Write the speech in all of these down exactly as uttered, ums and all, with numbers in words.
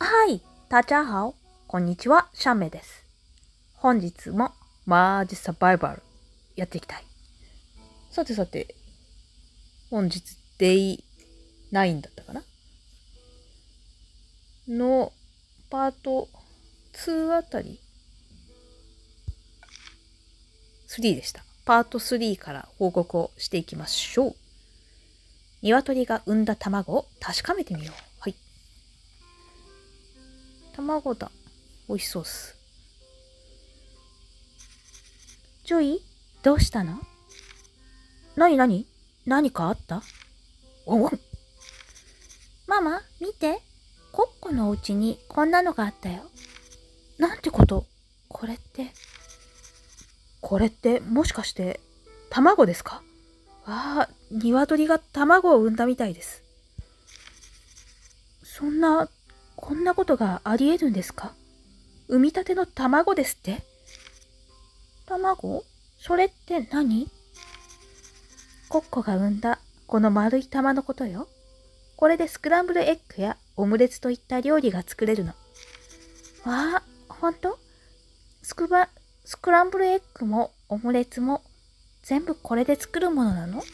はい、大家好。こんにちは、シャンメです。本日もマージサバイバルやっていきたい。さてさて、本日デイナインだったかなのパートツーあたりスリーでした。パートスリーから報告をしていきましょう。鶏が産んだ卵を確かめてみよう。はい。卵だ。美味しそうっす。ジョイ、どうしたの？なになに？何かあった？ワンワン。ママ、見て。コッコのお家にこんなのがあったよ。なんてこと？これって。これってもしかして卵ですか？わあ、鶏が卵を産んだみたいです。そんな、こんなことがありえるんですか？産みたての卵ですって？卵？それって何？コッコが産んだこの丸い玉のことよ。これでスクランブルエッグやオムレツといった料理が作れるの。わあ、ほんと？スクバ、スクランブルエッグもオムレツも全部これで作るものなの？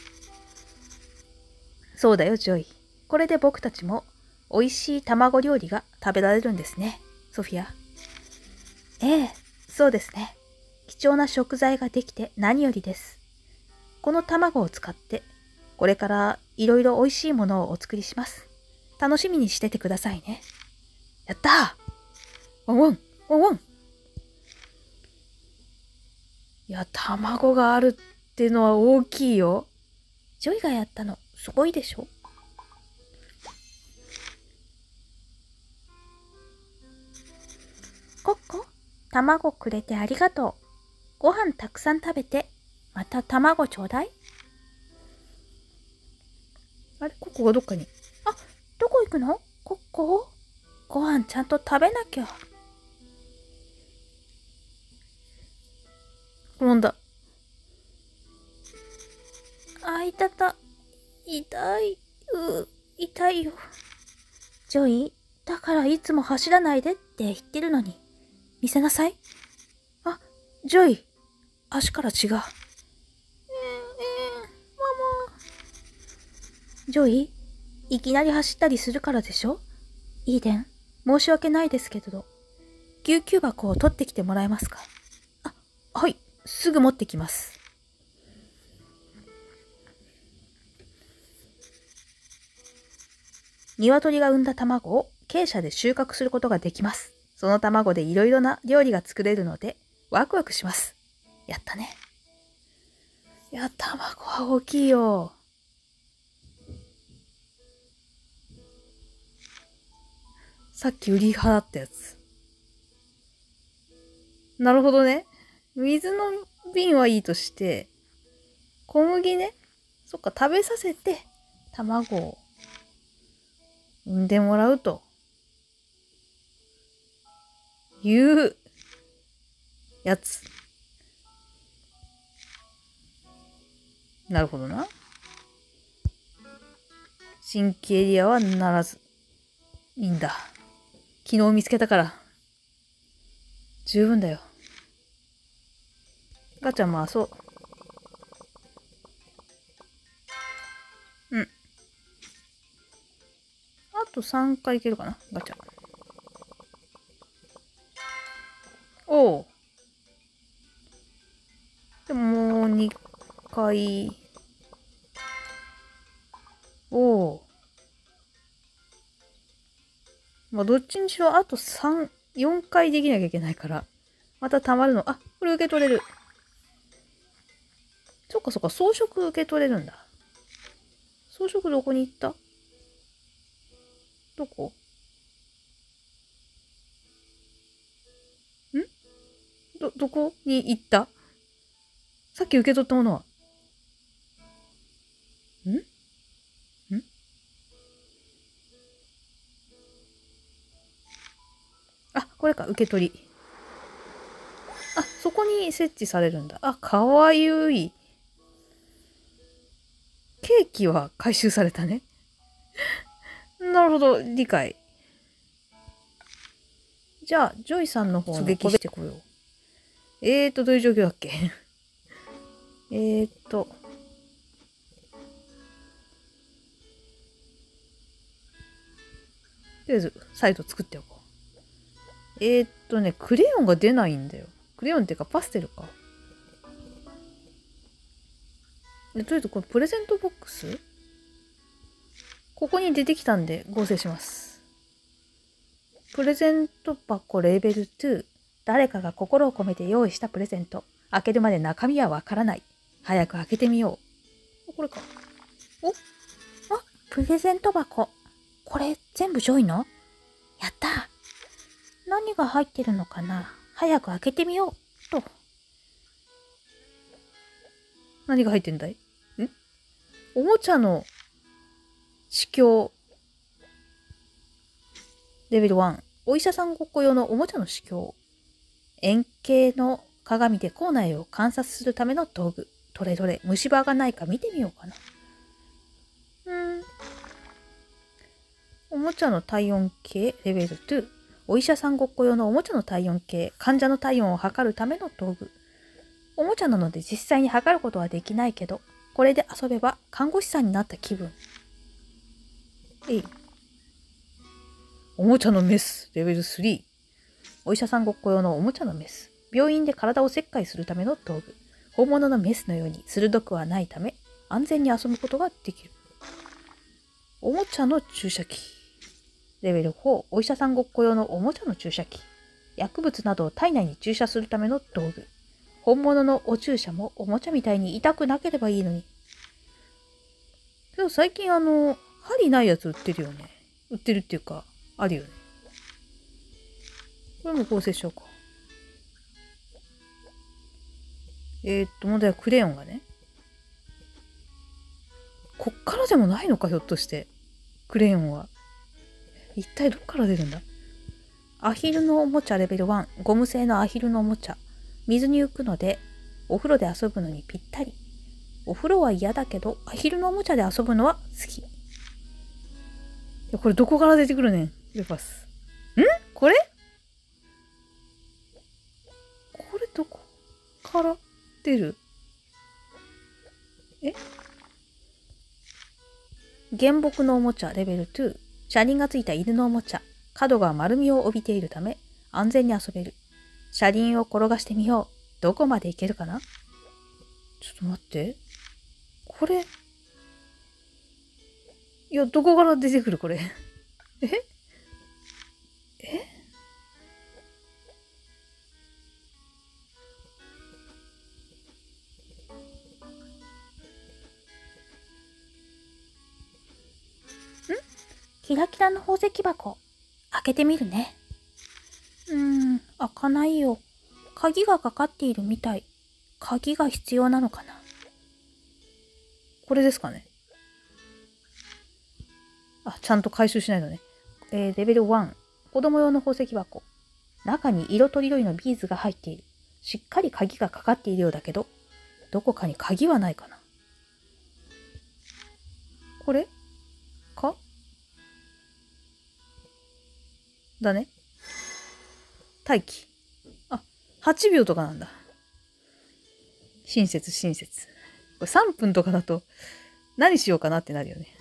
そうだよ、ジョイ。これで僕たちも美味しい卵料理が食べられるんですね、ソフィア。ええ、そうですね。貴重な食材ができて何よりです。この卵を使ってこれからいろいろ美味しいものをお作りします。楽しみにしててくださいね。やったー！ワンワンワンワン。いや、卵があるっていうのは大きいよ。ジョイがやったの、すごいでしょ？コッコ、卵くれてありがとう。ご飯たくさん食べて、また卵ちょうだい。あれ、コッコがどっかに。あ、どこ行くの？コッコ？ご飯ちゃんと食べなきゃ。転んだ。あ、いたた。痛い。う、痛いよ。ジョイ、だからいつも走らないでって言ってるのに。見せなさい。あ、ジョイ、足から血が。えー、えー、ママ。ジョイ、いきなり走ったりするからでしょ？イーデン、申し訳ないですけど、救急箱を取ってきてもらえますか？あ、はい、すぐ持ってきます。鶏が産んだ卵を鶏舎で収穫することができます。その卵でいろいろな料理が作れるので、ワクワクします。やったね。いや、卵は大きいよ。さっき売り払ったやつ。なるほどね。水の瓶はいいとして、小麦ね。そっか、食べさせて、卵を産んでもらうというやつ。なるほどな。新規エリアはならず。いいんだ。昨日見つけたから。十分だよ。ガチャ回そう。うん。あとさんかいいけるかな、ガチャ。おう。でももうにかい。おう。まあ、どっちにしろあとさん、よんかいできなきゃいけないから。また溜まるの。あ、これ受け取れる。そっかそっか、装飾受け取れるんだ。装飾どこに行った？どこ？ん？ど、どこに行った？さっき受け取ったものは？ん？ん？あ、これか、受け取り。あ、そこに設置されるんだ。あ、かわゆい。ケーキは回収されたね。なるほど、理解。 じゃあ、ジョイさんの方の撃してこよう。えーと、どういう状況だっけえーと。とりあえず、サイト作っておこう。えーっとね、クレヨンが出ないんだよ。クレヨンっていうか、パステルか。でとりあえず、これプレゼントボックスここに出てきたんで合成します。プレゼント箱レベルに。誰かが心を込めて用意したプレゼント。開けるまで中身はわからない。早く開けてみよう。これか。おあ、プレゼント箱。これ全部ジョイの？やった。何が入ってるのかな？早く開けてみよう。と。何が入ってんだい？ん？おもちゃの試供。レベルいち。お医者さんごっこ用のおもちゃの試供。円形の鏡で口内を観察するための道具。どれどれ虫歯がないか見てみようかな。うん。おもちゃの体温計レベルに。お医者さんごっこ用のおもちゃの体温計。患者の体温を測るための道具。おもちゃなので実際に測ることはできないけど、これで遊べば看護師さんになった気分。えい。おもちゃのメスレベルさん。お医者さんごっこ用のおもちゃのメス。病院で体を切開するための道具。本物のメスのように鋭くはないため、安全に遊ぶことができる。おもちゃの注射器。レベルよん。お医者さんごっこ用のおもちゃの注射器。薬物などを体内に注射するための道具。本物のお注射もおもちゃみたいに痛くなければいいのに。でも最近あの、針ないやつ売ってるよね。売ってるっていうか、あるよね。これも合成しようか。えー、っと、問題はクレヨンがね。こっからでもないのか、ひょっとして。クレヨンは。一体どっから出るんだ？アヒルのおもちゃレベルいち。ゴム製のアヒルのおもちゃ。水に浮くので、お風呂で遊ぶのにぴったり。お風呂は嫌だけど、アヒルのおもちゃで遊ぶのは好き。いや、これどこから出てくるねん。レパス。ん？これ？これどこから出る？え？原木のおもちゃレベルに。車輪がついた犬のおもちゃ。角が丸みを帯びているため、安全に遊べる。車輪を転がしてみよう。どこまで行けるかな？ちょっと待って。これ。いや、どこから出てくるこれ。え？え？キラキラの宝石箱。開けてみるね。うーん、開かないよ。鍵がかかっているみたい。鍵が必要なのかな？これですかね。あ、ちゃんと回収しないのね。えー、レベルいち。子供用の宝石箱。中に色とりどりのビーズが入っている。しっかり鍵がかかっているようだけど、どこかに鍵はないかな？これか？だね。待機。あ、はちびょうとかなんだ。親切親切。これさんぷんとかだと何しようかなってなるよね。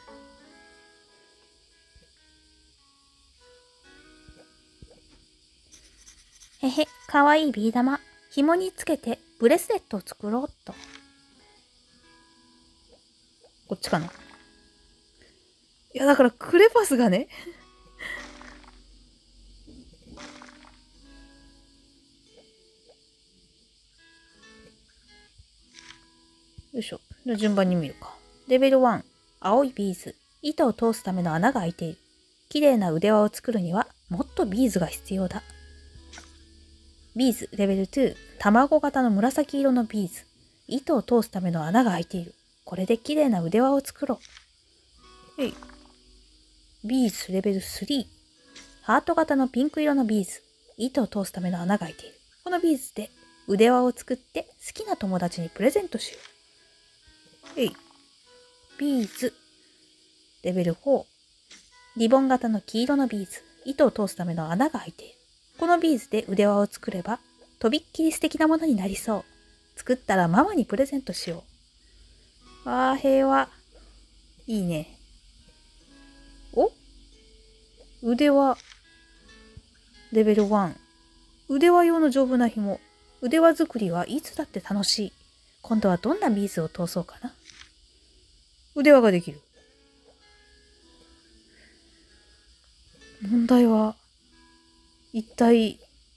へへ、かわいいビー玉。紐につけてブレスレットを作ろうっと。こっちかな。いや、だからクレパスがね。よいしょ。じゃあ順番に見るか。レベルいち。青いビーズ。糸を通すための穴が開いている。綺麗な腕輪を作るにはもっとビーズが必要だ。ビーズレベルに。卵型の紫色のビーズ。糸を通すための穴が開いている。これで綺麗な腕輪を作ろう。えい。ビーズレベルさん。ハート型のピンク色のビーズ。糸を通すための穴が開いている。このビーズで腕輪を作って好きな友達にプレゼントしよう。えい。ビーズ。レベルよん。リボン型の黄色のビーズ。糸を通すための穴が開いている。 このビーズで腕輪を作れば、とびっきり素敵なものになりそう。作ったらママにプレゼントしよう。ああ、平和。いいね。お？腕輪。レベルワン。腕輪用の丈夫な紐。腕輪作りはいつだって楽しい。今度はどんなビーズを通そうかな。腕輪ができる。問題は、一体、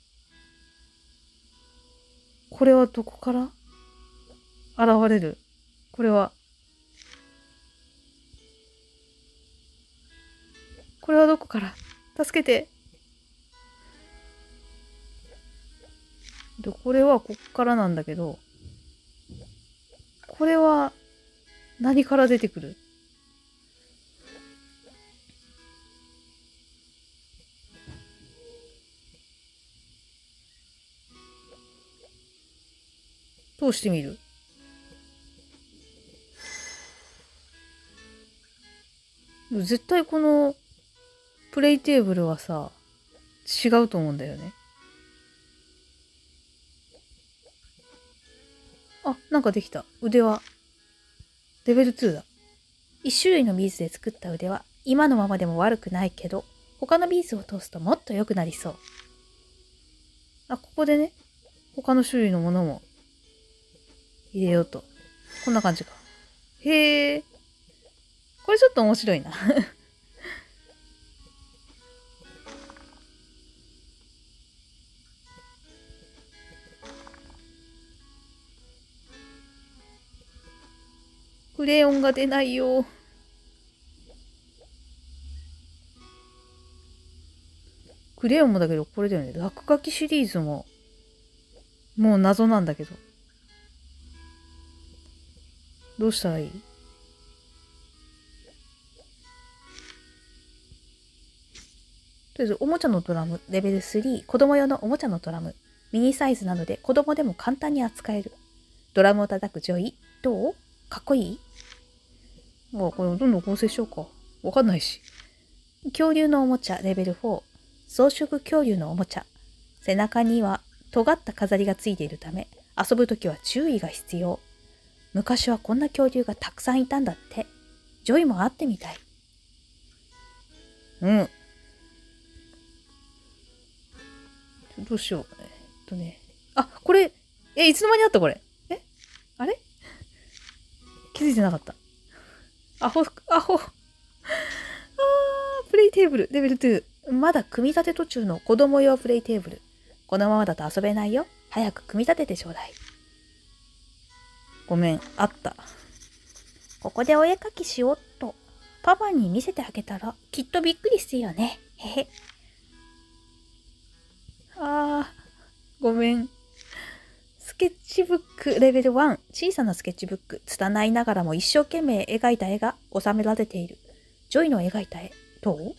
これはどこから現れる？これは、これはどこから？助けて。で、これはこっからなんだけど、これは何から出てくる？通してみる。絶対このプレイテーブルはさ、違うと思うんだよね。あ、なんかできた。腕輪。レベルツーだ。一種類のビーズで作った腕輪。今のままでも悪くないけど、他のビーズを通すともっと良くなりそう。あ、ここでね、他の種類のものも入れようと。こんな感じか。へえ。これちょっと面白いな。クレヨンが出ないよ。クレヨンもだけど、これだよね。落書きシリーズも、もう謎なんだけど。どうしたらいい？とりあえず、おもちゃのドラム、レベルスリー、子供用のおもちゃのドラム。ミニサイズなので子供でも簡単に扱える。ドラムを叩くジョイ。どう？かっこいい？あ、これどんどん構成しようか。わかんないし。恐竜のおもちゃ、レベルフォー。装飾恐竜のおもちゃ。背中には尖った飾りがついているため、遊ぶときは注意が必要。昔はこんな恐竜がたくさんいたんだって。ジョイも会ってみたい。うん。どうしよう。えっとね。あ、これ、え、いつの間にあったこれ。えあれ気づいてなかった。アホ、アホ。あー、プレイテーブル、レベルツー。まだ組み立て途中の子供用プレイテーブル。このままだと遊べないよ。早く組み立ててちょうだい。ごめん、あった。ここでお絵かきしようっと。パパに見せてあげたらきっとびっくりするよね。へへ。あー、ごめん。スケッチブックレベルワン。小さなスケッチブック。拙いながらも一生懸命描いた絵が収められている。ジョイの描いた絵。どう？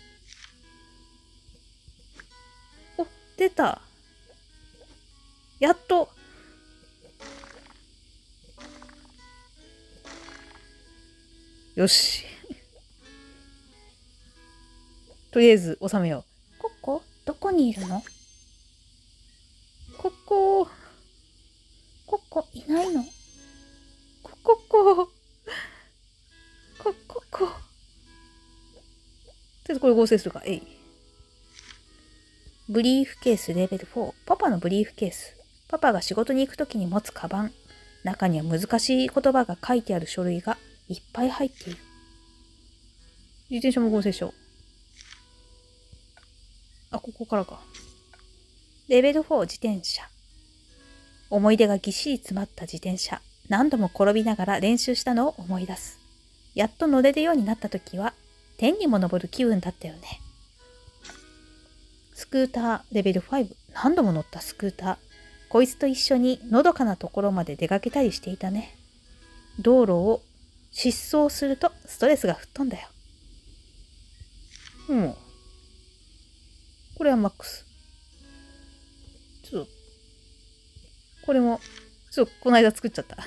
お、出た。やっと。よし。とりあえず収めよう。ココ、どこにいるの？ココ。ココいないの？コココ。コココ。とりあえずこれ合成するか。えい。ブリーフケースレベルフォー。パパのブリーフケース。パパが仕事に行くときに持つカバン。中には難しい言葉が書いてある書類がいっぱい入っている。自転車も合成しよう。あ、ここからか。レベルフォー自転車。思い出がぎっしり詰まった自転車。何度も転びながら練習したのを思い出す。やっと乗れるようになったときは、天にも昇る気分だったよね。スクーターレベルファイブ。何度も乗ったスクーター。こいつと一緒にのどかなところまで出かけたりしていたね。道路を疾走するとストレスが吹っ飛んだよ。うん。これはマックス。ちょっと、これも、ちょっとこの間作っちゃった。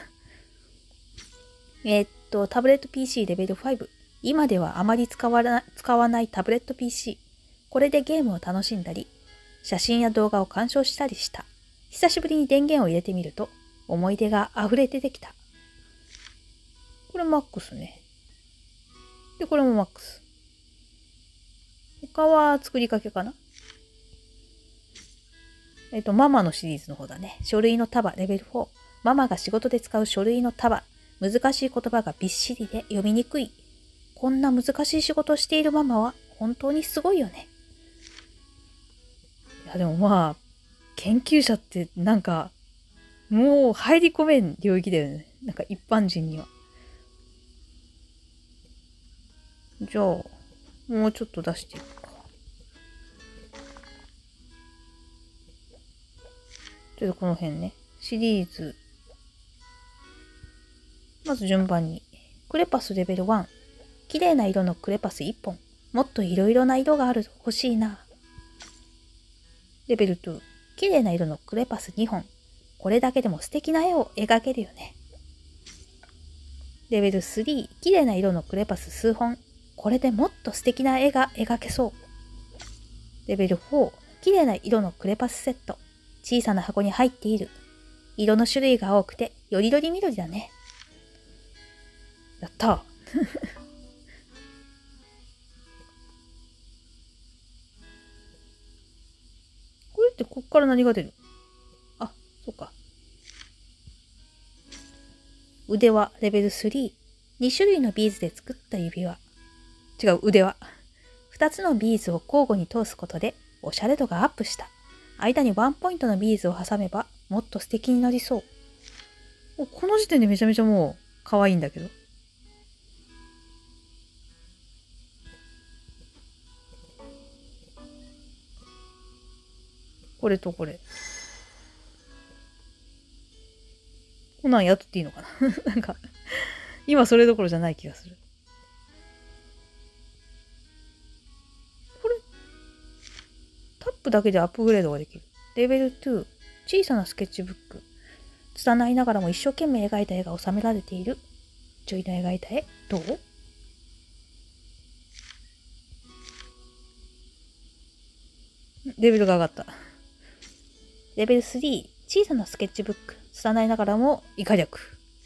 えー、っと、タブレット ピーシー レベルファイブ。今ではあまり使わな、使わないタブレット ピーシー。これでゲームを楽しんだり、 写真や動画を鑑賞したりした。久しぶりに電源を入れてみると、思い出が溢れ出てきた。これマックスね。で、これもマックス。他は作りかけかな。えっと、ママのシリーズの方だね。書類の束、レベルフォー。ママが仕事で使う書類の束。難しい言葉がびっしりで読みにくい。こんな難しい仕事をしているママは本当にすごいよね。いや、でもまあ、研究者ってなんか、もう入り込めん領域だよね。なんか一般人には。じゃあ、もうちょっと出していくか。ちょっとこの辺ね。シリーズ。まず順番に。クレパスレベルワン。綺麗な色のクレパスいっぽん。もっといろいろな色があると欲しいな。レベルツー。綺麗な色のクレパスにほん。これだけでも素敵な絵を描けるよね。レベルスリー。綺麗な色のクレパス数本。これでもっと素敵な絵が描けそう。レベルフォー。綺麗な色のクレパスセット。小さな箱に入っている。色の種類が多くて、よりどり緑だね。やったー。これってこっから何が出る？あ、そっか。腕輪レベルスリー。に種類のビーズで作った指輪。違う、腕輪。ふたつのビーズを交互に通すことで、おしゃれ度がアップした。間にワンポイントのビーズを挟めば、もっと素敵になりそう。この時点でめちゃめちゃもう、可愛いんだけど。これとこれ。こんなんやっとっていいのかななんか、今それどころじゃない気がする。これ、タップだけでアップグレードができる。レベルツー、小さなスケッチブック。拙いながらも一生懸命描いた絵が収められている。ジョイの描いた絵、どう？レベルが上がった。レベルスリー、小さなスケッチブック。拙いながらも以下略。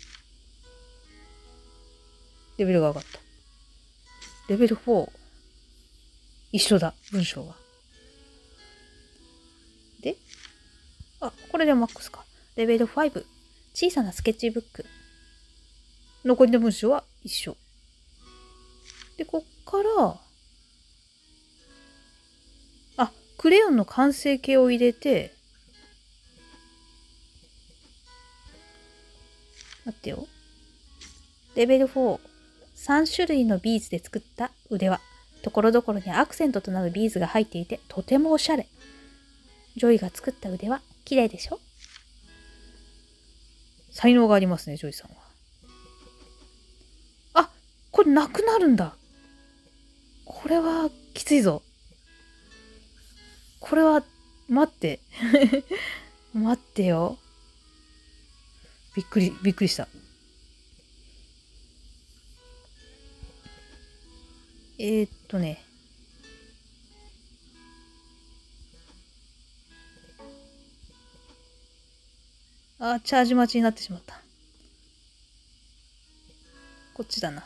レベルが上がった。レベルフォー、一緒だ、文章が。で、あ、これでマックスか。レベルファイブ、小さなスケッチブック。残りの文章は一緒。で、こっから、あ、クレヨンの完成形を入れて、待ってよ。レベルフォー、さん種類のビーズで作った腕輪。ところどころにアクセントとなるビーズが入っていて、とてもおしゃれ。ジョイが作った腕輪、綺麗でしょ？才能がありますね、ジョイさんは。あ、これなくなるんだ。これはきついぞ。これは、待って。待ってよ。びっくり、びっくりした。えー、っとね。あ、チャージ待ちになってしまった。こっちだな。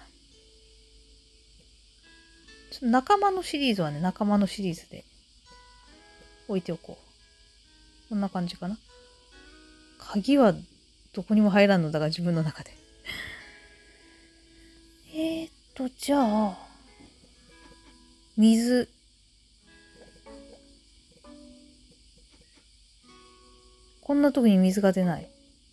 ちょっと仲間のシリーズはね、仲間のシリーズで置いておこう。こんな感じかな。鍵はどこにも入らんのだが自分の中で。えーっと、じゃあ、水。こんな時に水が出ない。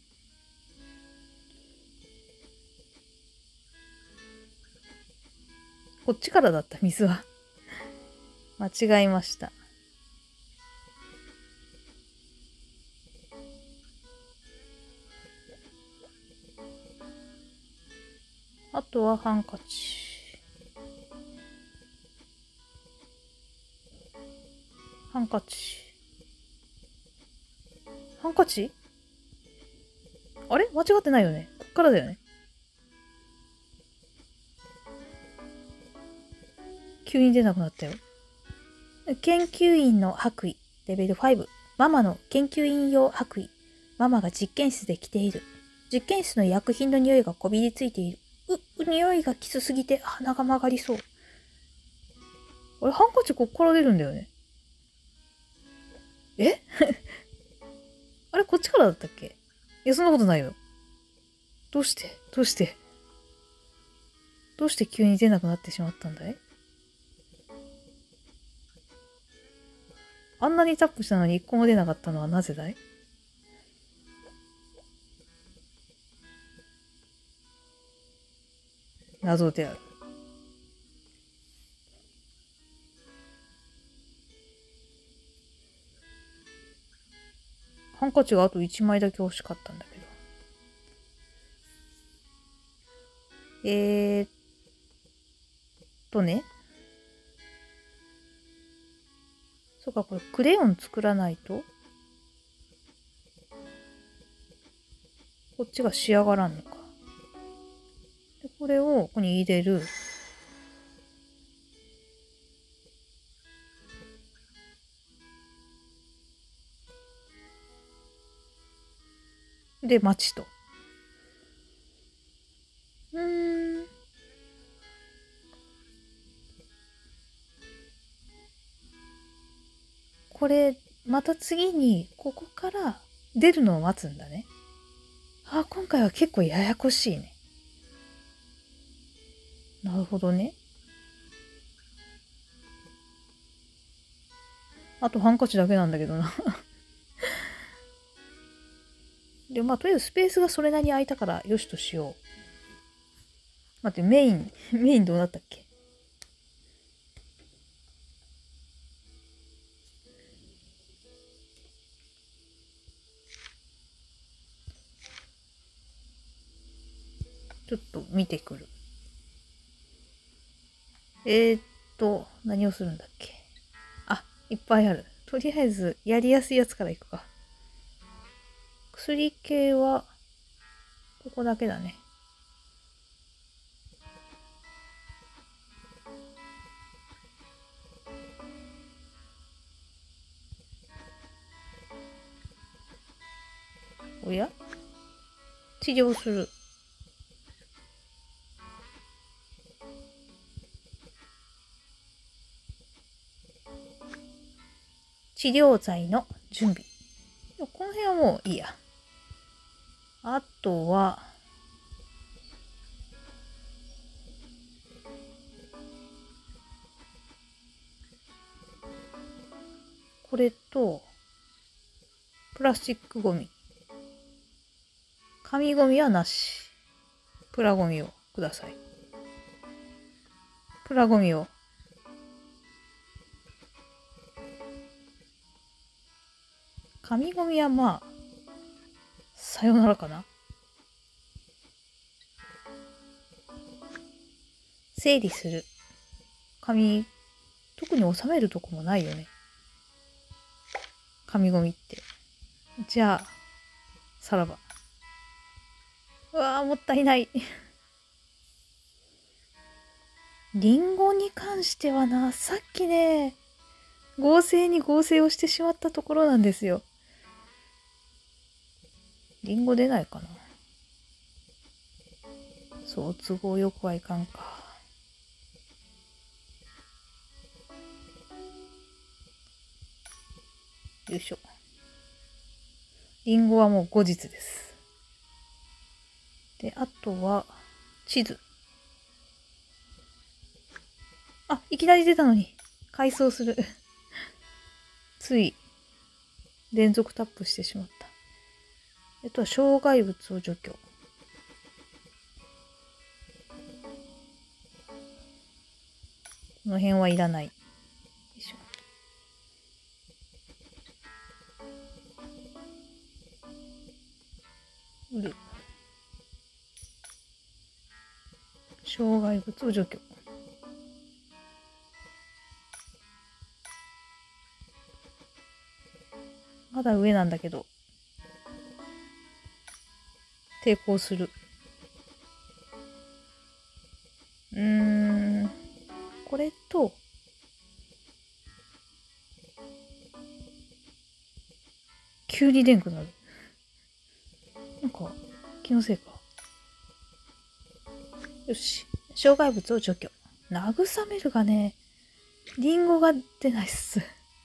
こっちからだった、水は。間違えました。あとはハンカチ。ハンカチ。ハンカチ？あれ？間違ってないよね。こっからだよね。急に出なくなったよ。研究員の白衣。 レベルご。ママの研究員用白衣。ママが実験室で着ている。実験室の薬品の匂いがこびりついている。う、匂いがきつすぎて鼻が曲がりそう。あれ、ハンカチこっから出るんだよね。えあれ、こっちからだったっけ？いや、そんなことないよ。どうしてどうしてどうして急に出なくなってしまったんだい？あんなにタップしたのに一個も出なかったのはなぜだい？謎である。ハンカチがあといちまいだけ欲しかったんだけど。えーっとね。そうか、これクレヨン作らないとこっちが仕上がらんのか。で、これをここに入れる。で、待ちと。うーん。これ、また次に、ここから出るのを待つんだね。あ、今回は結構ややこしいね。なるほどね。あとハンカチだけなんだけどな。で、まあ、とりあえずスペースがそれなりに空いたから、よしとしよう。待って、メイン、メインどうなったっけ？ちょっと見てくる。えー、っと、何をするんだっけ？あ、いっぱいある。とりあえず、やりやすいやつからいくか。薬系は、ここだけだね。おや？治療する。治療剤の準備。この辺はもういいや。あとは、これと、プラスチックゴミ。紙ゴミはなし。プラゴミをください。プラゴミを。紙ゴミはまあ、さよならかな。整理する。紙、特に収めるとこもないよね。紙ゴミって。じゃあ、さらば。うわー、もったいない。リンゴに関してはな、さっきね、合成に合成をしてしまったところなんですよ。リンゴ出ないかな。そう、都合よくはいかんか。よいしょ。リンゴはもう後日です。で、あとは、地図。あ、いきなり出たのに。回想する。つい、連続タップしてしまった。えっとは、障害物を除去。この辺はいらない。よいしょ。売る。障害物を除去。まだ上なんだけど。抵抗する。うーん。これと、 急に出んくなる。なんか、気のせいか。よし。障害物を除去。慰めるがね、リンゴが出ないっす。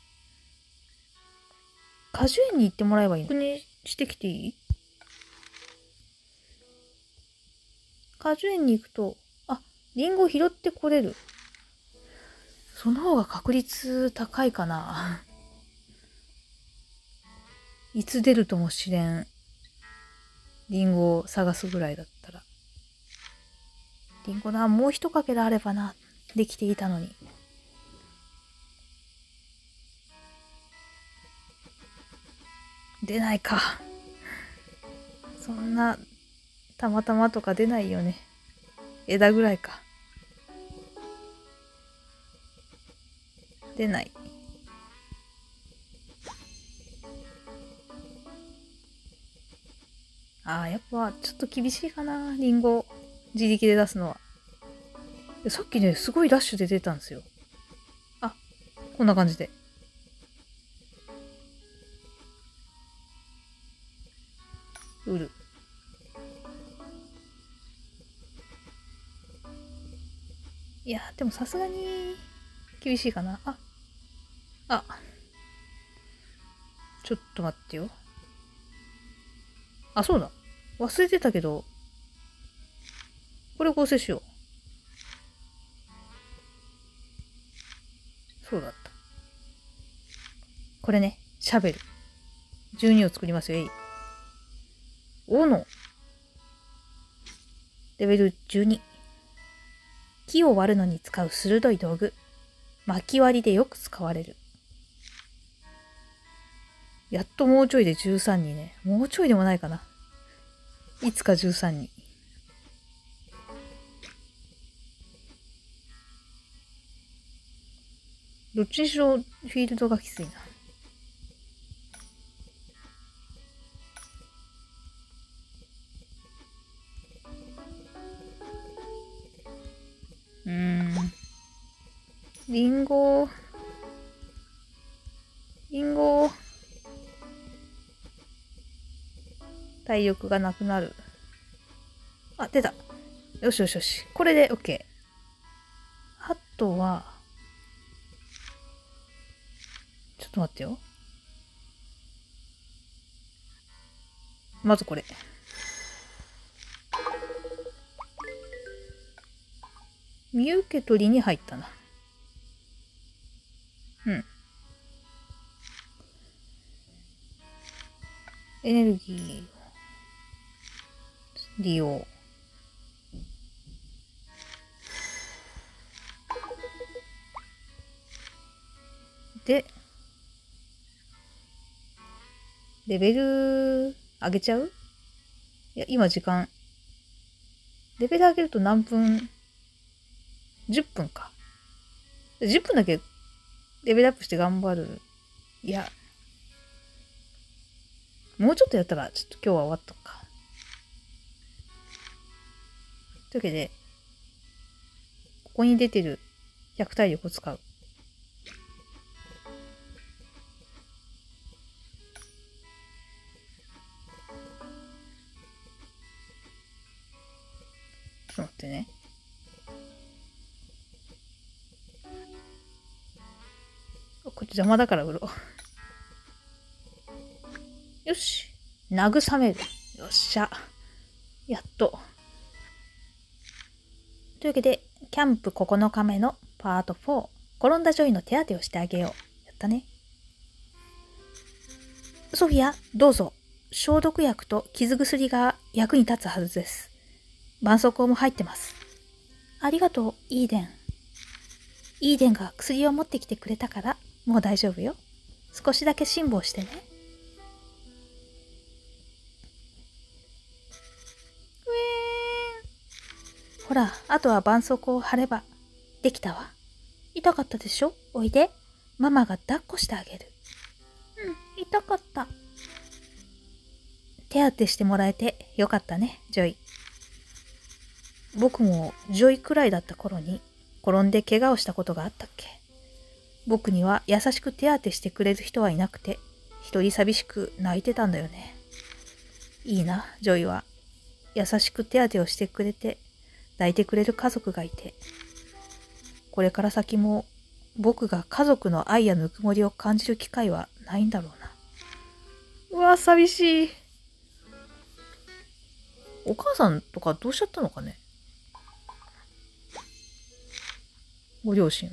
果樹園に行ってもらえばいいの。確認してきていい？果樹園に行くと、あ、リンゴ拾ってこれる。その方が確率高いかな。いつ出るともしれん。リンゴを探すぐらいだったら。リンゴな、もう一かけらあればな、できていたのに。出ないか。そんな、たまたまとか出ないよね。枝ぐらいか。出ない。ああ、やっぱちょっと厳しいかな、リンゴ。自力で出すのは。さっきね、すごいダッシュで出たんですよ。あ、こんな感じで。売る。いや、でもさすがに厳しいかな。あ、あ、ちょっと待ってよ。あ、そうだ。忘れてたけど、これ合成しよう。そうだった。これね、シャベル。じゅうにを作りますよ、えい。おの。レベルじゅうに。木を割るのに使う鋭い道具。巻き割りでよく使われる。やっともうちょいでじゅうさんにね。もうちょいでもないかな。いつかじゅうさんに。どっちにしろフィールドがきついな。うーん。リンゴ。リンゴ。体力がなくなる。あ、出た。よしよしよし。これで OK。あとは、ちょっと待ってよ。まずこれ。身受け取りに入ったな。うん。エネルギーを利用。で、レベル上げちゃう？いや、今時間。レベル上げると何分？ じゅっ 分か。じゅっぷんだけレベルアップして頑張る。いや、もうちょっとやったら、ちょっと今日は終わっとくか。というわけで、ここに出てるひゃく体力を使う。ちょっと待ってね。こっち邪魔だから売ろう。よし。慰める。よっしゃ。やっと。というわけで、キャンプここのかめのパートフォー。転んだジョイの手当てをしてあげよう。やったね。ソフィア、どうぞ。消毒薬と傷薬が役に立つはずです。絆創膏も入ってます。ありがとう、イーデン。イーデンが薬を持ってきてくれたから、もう大丈夫よ。少しだけ辛抱してね。うえー。ほら、あとは絆創膏を貼れば、できたわ。痛かったでしょ？おいで。ママが抱っこしてあげる。うん、痛かった。手当てしてもらえてよかったね、ジョイ。僕もジョイくらいだった頃に転んで怪我をしたことがあったっけ。僕には優しく手当てしてくれる人はいなくて、 一人寂しく泣いてたんだよね。いいな、ジョイは。優しく手当てをしてくれて、抱いてくれる家族がいて。これから先も僕が家族の愛やぬくもりを感じる機会はないんだろうな。うわ、寂しい。お母さんとかどうしちゃったのかね。ご両親は。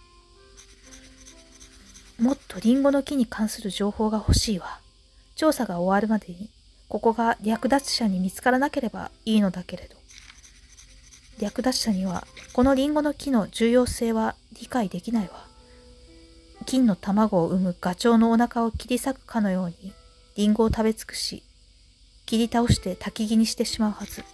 もっとリンゴの木に関する情報が欲しいわ。調査が終わるまでに、ここが略奪者に見つからなければいいのだけれど。略奪者には、このリンゴの木の重要性は理解できないわ。金の卵を産むガチョウのお腹を切り裂くかのように、リンゴを食べ尽くし、切り倒して焚き木にしてしまうはず。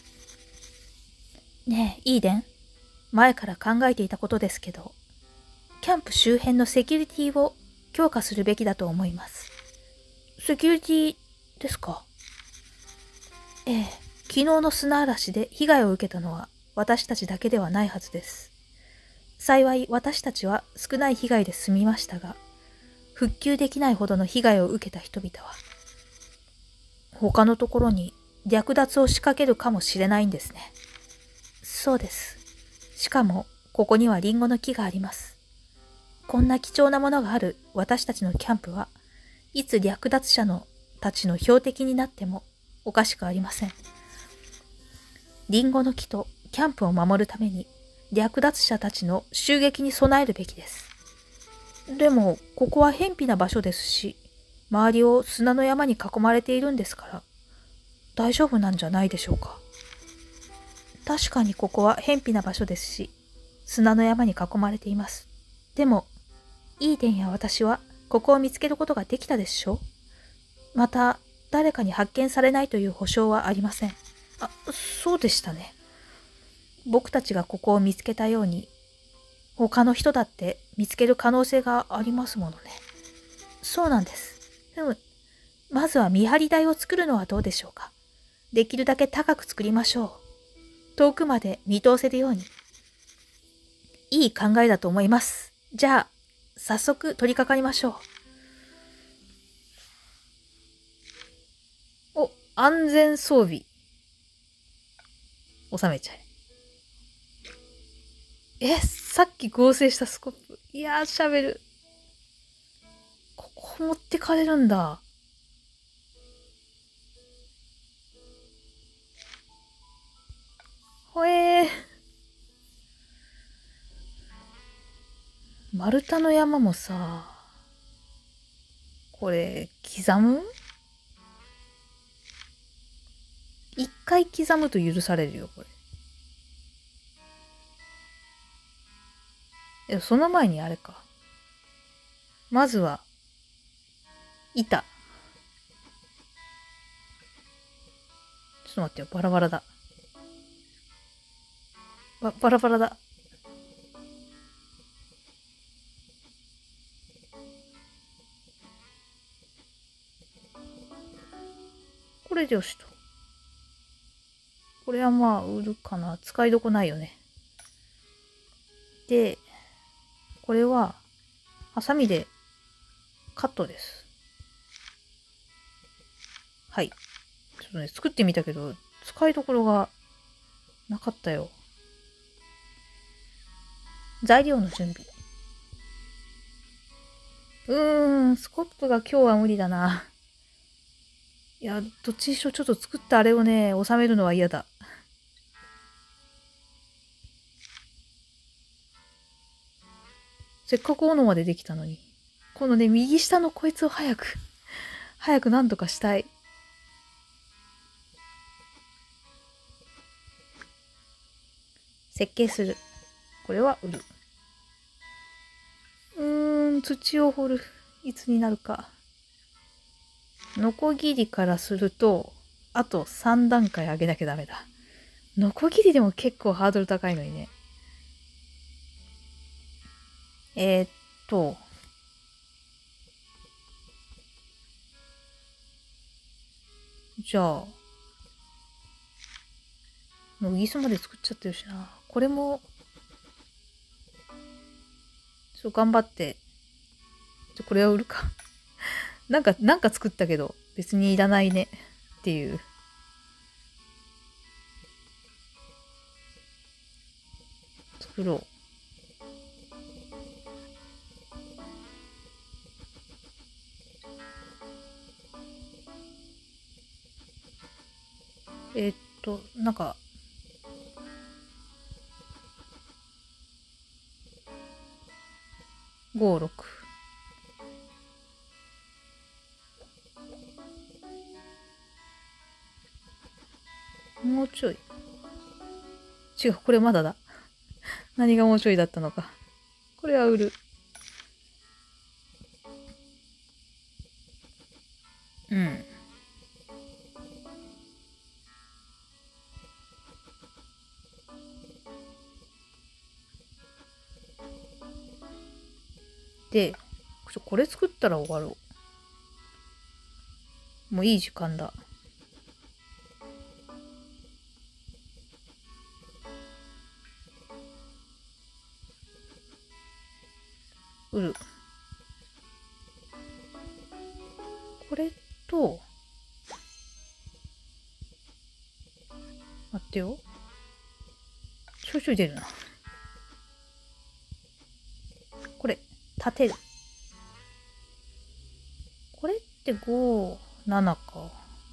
ねえ、イーデン。前から考えていたことですけど、キャンプ周辺のセキュリティを強化するべきだと思います。セキュリティですか？ええ、昨日の砂嵐で被害を受けたのは私たちだけではないはずです。幸い私たちは少ない被害で済みましたが、復旧できないほどの被害を受けた人々は、他のところに略奪を仕掛けるかもしれないんですね。そうです。しかも、ここにはリンゴの木があります。こんな貴重なものがある私たちのキャンプは、いつ略奪者のたちの標的になってもおかしくありません。リンゴの木とキャンプを守るために、略奪者たちの襲撃に備えるべきです。でも、ここは偏僻な場所ですし、周りを砂の山に囲まれているんですから、大丈夫なんじゃないでしょうか。確かにここは偏僻な場所ですし、砂の山に囲まれています。でも、イーデンや私はここを見つけることができたでしょう。また、誰かに発見されないという保証はありません。あ、そうでしたね。僕たちがここを見つけたように、他の人だって見つける可能性がありますものね。そうなんです。でも、まずは見張り台を作るのはどうでしょうか。できるだけ高く作りましょう。遠くまで見通せるように。いい考えだと思います。じゃあ、早速取り掛かりましょう。お、安全装備。収めちゃえ。え、さっき合成したスコップ。いやー、シャベル。ここ持ってかれるんだ。ほえー。丸太の山もさ、これ、刻む？一回刻むと許されるよ、これ。いや、その前にあれか。まずは、板。ちょっと待ってよ、バラバラだ。ば、バラバラだ。これでよしと。これはまあ、売るかな。使いどこないよね。で、これは、ハサミでカットです。はい。ちょっとね、作ってみたけど、使いどころがなかったよ。材料の準備。うーん、スコップが今日は無理だな。いや、どっちにしろちょっと作ったあれをね、収めるのは嫌だ。せっかく斧までできたのに。このね、右下のこいつを早く、早く何とかしたい。設計する。これは売る。うーん、土を掘る。いつになるか。ノコギリからすると、あとさん段階上げなきゃダメだ。ノコギリでも結構ハードル高いのにね。えー、っと、じゃあ、ノギスまで作っちゃってるしな。これも、ちょっと頑張って、じゃこれは売るか。 なんか、なんか作ったけど、別にいらないね。っていう。作ろう。えーっと、なんか、ご、ろく。もうちょい。違う、これまだだ。何がもうちょいだったのか。これは売る。うん。で、ちょこれ作ったら終わろう。もういい時間だ。売る。これと、待ってよ。ちょいちょい出るな。これ、立てる。これってご、ななか。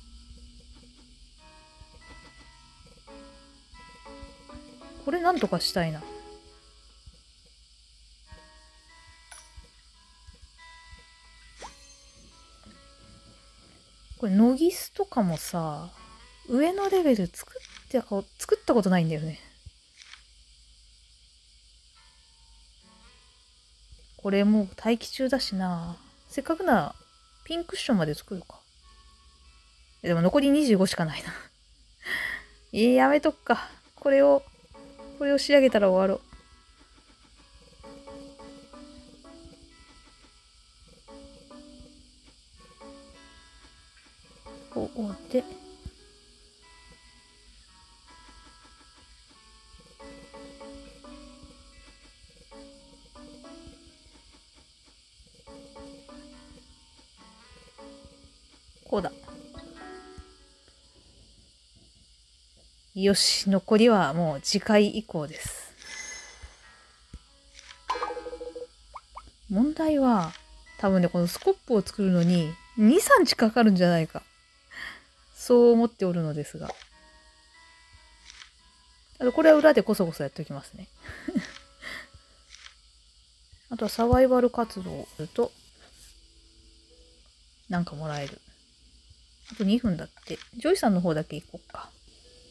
これなんとかしたいな。これ、ノギスとかもさ、上のレベル作ってか、作ったことないんだよね。これもう待機中だしな。せっかくなら、ピンクッションまで作るか。でも残りにじゅうごしかないな。えー、やめとくか。これを、これを仕上げたら終わろう。こうで。こうだ。よし、残りはもう次回以降です。問題は、多分ね、このスコップを作るのにに、さんにちかかるんじゃないか。そう思っておるのですが。あとこれは裏でこそこそやっておきますね。あとはサバイバル活動をすると、なんかもらえる。あとにふんだって。ジョイさんの方だけ行こうか。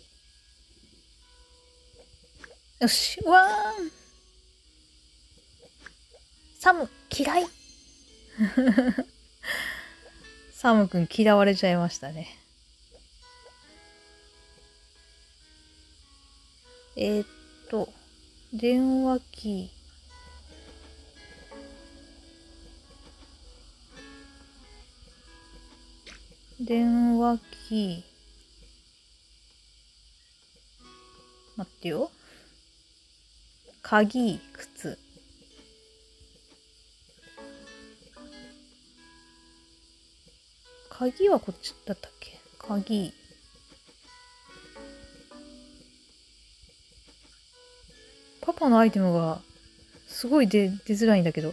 よし、うわーん。サム、嫌い。サムくん嫌われちゃいましたね。えー、っと、電話機。電話機。待ってよ。鍵、靴。鍵はこっちだったっけ？鍵。パパのアイテムがすごい出、出づらいんだけど。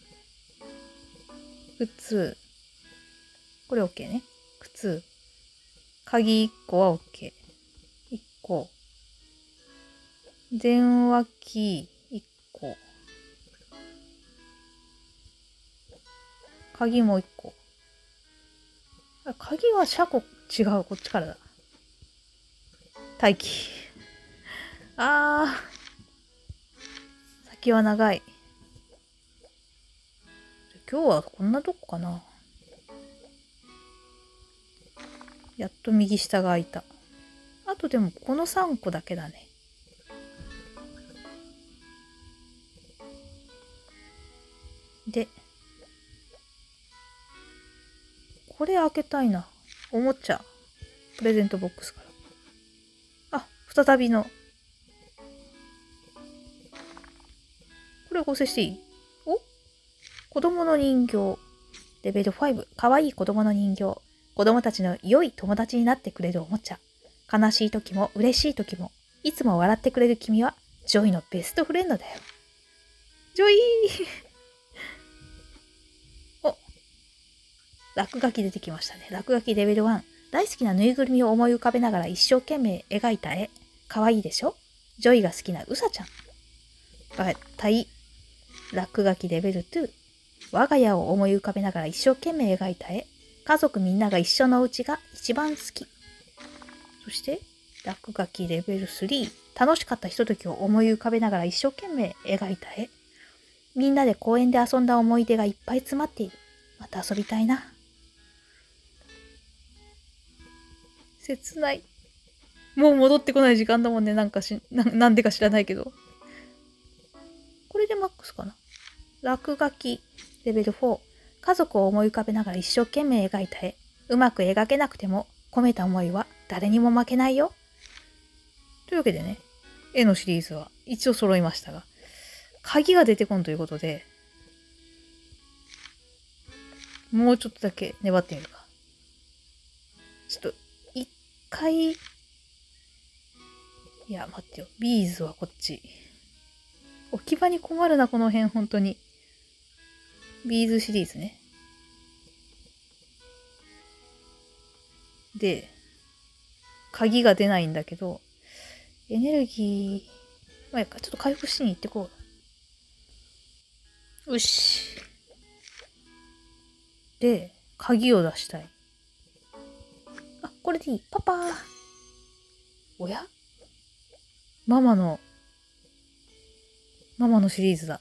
靴。これ OK ね。靴。鍵いっこは OK。いっこ。電話機いっこ。鍵もいっこ。鍵は車庫違う。こっちからだ。待機。あー。先は長い。今日はこんなとこかな。やっと右下が開いた。あとでもこのさんこだけだね。で、これ開けたいな。おもちゃ。プレゼントボックスから。あ、再びの。これ合成していい？お？子供の人形。 レベルご、かわいい子供の人形。子供たちの良い友達になってくれるおもちゃ。悲しい時も嬉しい時も、いつも笑ってくれる君は、ジョイのベストフレンドだよ。ジョイーお、落書き出てきましたね。落書きレベルいち。大好きなぬいぐるみを思い浮かべながら一生懸命描いた絵。かわいいでしょ？ジョイが好きなうさちゃん。たい。落書きレベルに。我が家を思い浮かべながら一生懸命描いた絵。家族みんなが一緒のお家が一番好き。そして、落書きレベルさん。楽しかったひとときを思い浮かべながら一生懸命描いた絵。みんなで公園で遊んだ思い出がいっぱい詰まっている。また遊びたいな。切ない。もう戻ってこない時間だもんね。なんかし、な、なんでか知らないけど。これでマックスかな。落書きレベルよん。家族を思い浮かべながら一生懸命描いた絵。うまく描けなくても込めた思いは誰にも負けないよ。というわけでね、絵のシリーズは一応揃いましたが、鍵が出てこんということで、もうちょっとだけ粘ってみるか。ちょっと、一回、いや、待ってよ。ビーズはこっち。置き場に困るな、この辺、本当に。ビーズシリーズね。で、鍵が出ないんだけど、エネルギー、まあ、やっか、ちょっと回復しに行ってこう。よし。で、鍵を出したい。あ、これでいい。パパー。おや？ママの、ママのシリーズだ。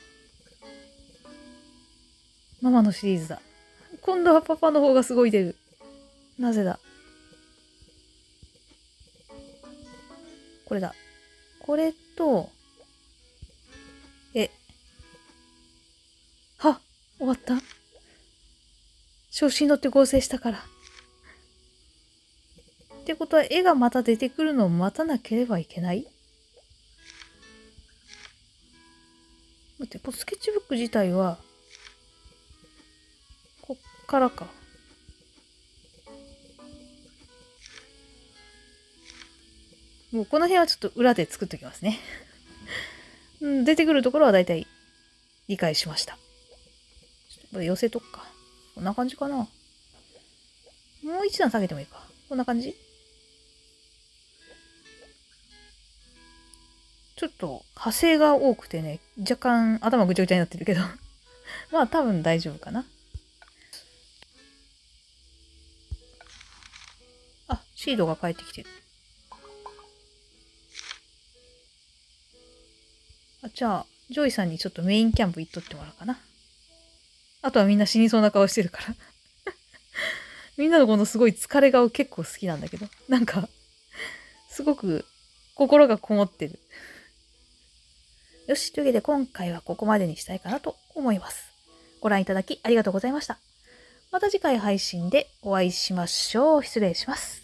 ママのシリーズだ。今度はパパの方がすごい出る。なぜだ？これだ。これと、え。は！終わった？調子に乗って合成したから。ってことは、絵がまた出てくるのを待たなければいけない？待って、スケッチブック自体は、こっからか。もうこの辺はちょっと裏で作っときますね。うん、出てくるところはだいたい理解しました。これ寄せとくか。こんな感じかな。もう一段下げてもいいか。こんな感じ？ちょっと派生が多くてね、若干頭ぐちゃぐちゃになってるけど。まあ多分大丈夫かな。あ、シードが帰ってきてる。あ、じゃあ、ジョイさんにちょっとメインキャンプ行っとってもらおうかな。あとはみんな死にそうな顔してるから。みんなのこのすごい疲れ顔結構好きなんだけど。なんか、すごく心がこもってる。よし、というわけで今回はここまでにしたいかなと思います。ご覧いただきありがとうございました。また次回配信でお会いしましょう。失礼します。